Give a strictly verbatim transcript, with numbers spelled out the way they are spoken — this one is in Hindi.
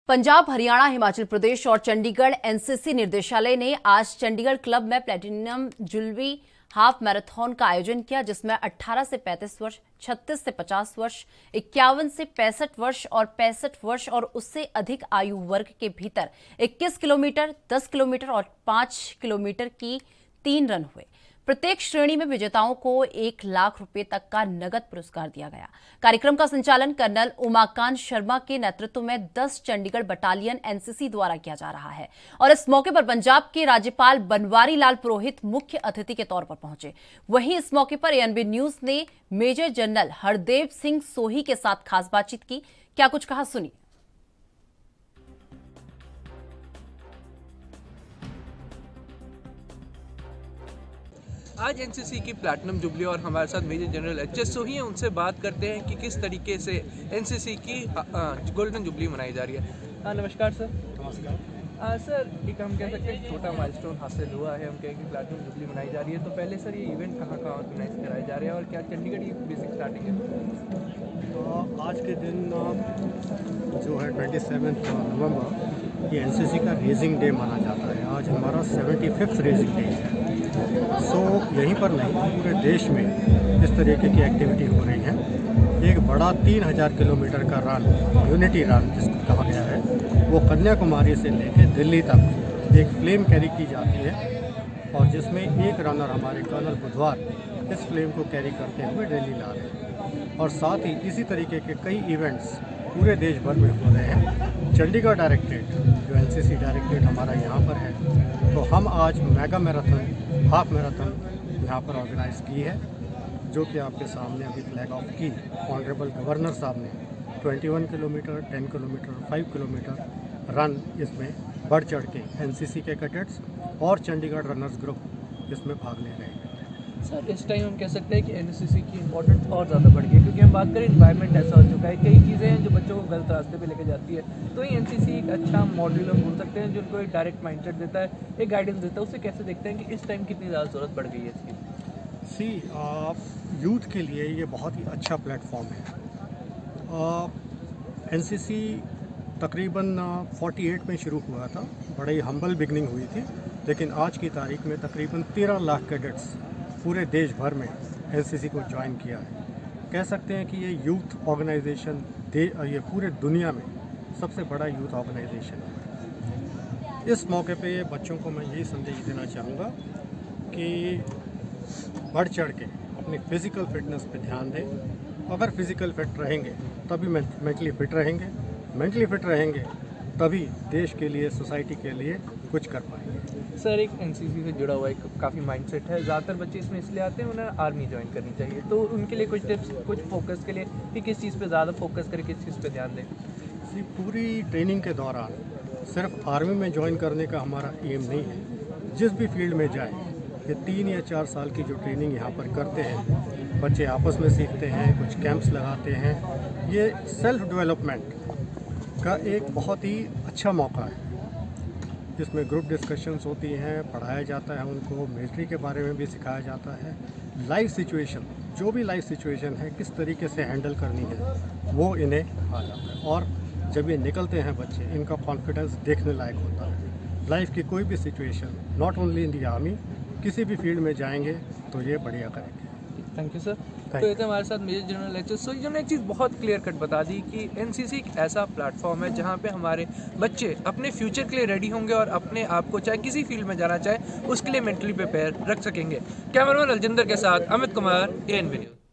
पंजाब, हरियाणा, हिमाचल प्रदेश और चंडीगढ़ एनसीसी निर्देशालय ने आज चंडीगढ़ क्लब में प्लेटिनम जुबली हाफ मैराथन का आयोजन किया, जिसमें अठारह से पैंतीस वर्ष, छत्तीस से पचास वर्ष, इक्यावन से पैंसठ वर्ष और पैंसठ वर्ष और उससे अधिक आयु वर्ग के भीतर इक्कीस किलोमीटर, दस किलोमीटर और पांच किलोमीटर की तीन रन हुए। प्रत्येक श्रेणी में विजेताओं को एक लाख रुपए तक का नगद पुरस्कार दिया गया। कार्यक्रम का संचालन कर्नल उमाकांत शर्मा के नेतृत्व में दस चंडीगढ़ बटालियन एनसीसी द्वारा किया जा रहा है और इस मौके पर पंजाब के राज्यपाल बनवारी लाल पुरोहित मुख्य अतिथि के तौर पर पहुंचे। वहीं इस मौके पर एएनबी न्यूज ने मेजर जनरल हरदेव सिंह सोही के साथ खास बातचीत की। क्या कुछ कहा, सुनिए। आज एनसीसी की प्लैटिनम जुबली और हमारे साथ मेजर जनरल एच एस सोही हैं। उनसे बात करते हैं कि किस तरीके से एनसीसी की गोल्डन जुबली मनाई जा रही है। हाँ, नमस्कार सर। नमस्कार सर। एक हम कह सकते हैं छोटा माइलस्टोन हासिल हुआ है, हम कहें कि प्लैटिनम जुबली मनाई जा रही है। तो पहले सर, ये इवेंट कहाँ कहाँ ऑर्गेनाइज कराए जा रहे हैं और क्या चंडीगढ़ की बेसिक स्टार्टिंग है? तो आज के दिन जो है ट्वेंटी सेवन्थ नवम्बर ये एनसीसी का रेजिंग डे माना जाता है। आज हमारा सेवेंटी फिफ्थ रेजिंग डे है। सो यहीं पर नहीं, पूरे देश में इस तरीके की एक्टिविटी हो रही है। एक बड़ा तीन हज़ार किलोमीटर का रन, यूनिटी रन जिसको कहा गया है, वो कन्याकुमारी से लेकर दिल्ली तक एक फ्लेम कैरी की जाती है और जिसमें एक रनर हमारे कर्नल बुधवार इस फ्लेम को कैरी करते हुए दिल्ली ला रहे हैं। और साथ ही इसी तरीके के कई इवेंट्स पूरे देश भर में हो रहे हैं। चंडीगढ़ डायरेक्टरेट, जो एनसीसी डायरेक्टरेट हमारा यहाँ पर है, तो हम आज मेगा मैराथन, हाफ मैराथन यहाँ पर ऑर्गेनाइज़ की है, जो कि आपके सामने अभी फ्लैग ऑफ की ऑनरेबल गवर्नर साहब ने इक्कीस किलोमीटर, दस किलोमीटर, पाँच किलोमीटर रन इसमें बढ़ चढ़ के एनसीसी के कैडेट्स और चंडीगढ़ रनर्स ग्रुप इसमें भाग ले रहे हैं। सर, इस टाइम हम कह सकते हैं कि एनसीसी की इम्पोर्टेंस और ज़्यादा बढ़ गई, क्योंकि हम बात करें इन्वायरमेंट ऐसा हो चुका है, कई चीज़ें हैं जो बच्चों को गलत रास्ते पे लेके जाती है। तो ये एनसीसी एक अच्छा मॉडल हम बोल सकते हैं, जो उनको एक डायरेक्ट माइंडसेट देता है, एक गाइडेंस देता है। उससे कैसे देखते हैं कि इस टाइम कितनी ज़्यादा ज़रूरत बढ़ गई है इसकी? सी यूथ के लिए ये बहुत ही अच्छा प्लेटफॉर्म है। एनसीसी तकरीबन अड़तालीस में शुरू हुआ था, बड़ा ही हम्बल बिगनिंग हुई थी, लेकिन आज की तारीख में तकरीबन तेरह लाख कैडेट्स पूरे देश भर में एनसीसी को ज्वाइन किया है। कह सकते हैं कि ये यूथ ऑर्गेनाइजेशन दे ये पूरे दुनिया में सबसे बड़ा यूथ ऑर्गेनाइजेशन है। इस मौके पे ये बच्चों को मैं यही संदेश देना चाहूँगा कि बढ़ चढ़ के अपनी फ़िज़िकल फिटनेस पे ध्यान दें। अगर फिज़िकल फिट रहेंगे तभी मेंटली फिट रहेंगे, मेंटली फिट रहेंगे तभी देश के लिए, सोसाइटी के लिए कुछ कर पाएंगे। सर, एक एनसीसी से जुड़ा हुआ एक काफ़ी माइंडसेट है, ज़्यादातर बच्चे इसमें इसलिए आते हैं उन्हें आर्मी ज्वाइन करनी चाहिए, तो उनके लिए कुछ टिप्स, कुछ फोकस के लिए कि किस चीज़ पे ज़्यादा फोकस करें, किस चीज़ पे ध्यान दें? सी पूरी ट्रेनिंग के दौरान सिर्फ आर्मी में ज्वाइन करने का हमारा एम नहीं है। जिस भी फील्ड में जाए, ये तीन या चार साल की जो ट्रेनिंग यहाँ पर करते हैं, बच्चे आपस में सीखते हैं, कुछ कैंप्स लगाते हैं। ये सेल्फ डेवलपमेंट का एक बहुत ही अच्छा मौका है। इसमें ग्रुप डिस्कशंस होती हैं, पढ़ाया जाता है उनको, मिलिट्री के बारे में भी सिखाया जाता है। लाइफ सिचुएशन, जो भी लाइफ सिचुएशन है किस तरीके से हैंडल करनी है, वो इन्हें आ जाता है। और जब ये निकलते हैं बच्चे, इनका कॉन्फिडेंस देखने लायक होता है। लाइफ की कोई भी situation, not only in the army, किसी भी फील्ड में जाएंगे तो ये बढ़िया करेंगे। Thank you sir. तो ये थे हमारे साथ मेजर जनरल एच एस सोही, जिन्होंने एक चीज़ बहुत क्लियर कट बता दी कि एनसीसी एक ऐसा प्लेटफॉर्म है जहाँ पे हमारे बच्चे अपने फ्यूचर के लिए रेडी होंगे और अपने आप को चाहे किसी फील्ड में जाना चाहे उसके लिए मेंटली प्रिपेयर रख सकेंगे। कैमरामैन अलजिंदर के साथ अमित कुमार, एएनबी न्यूज़।